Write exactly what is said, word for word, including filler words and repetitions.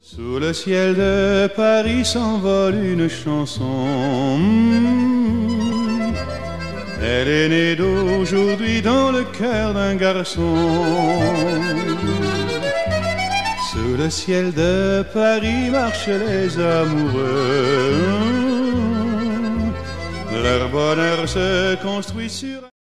Sous le ciel de Paris s'envole une chanson. Elle est née d'aujourd'hui dans le cœur d'un garçon. Sous le ciel de Paris marchent les amoureux. Leur bonheur se construit sur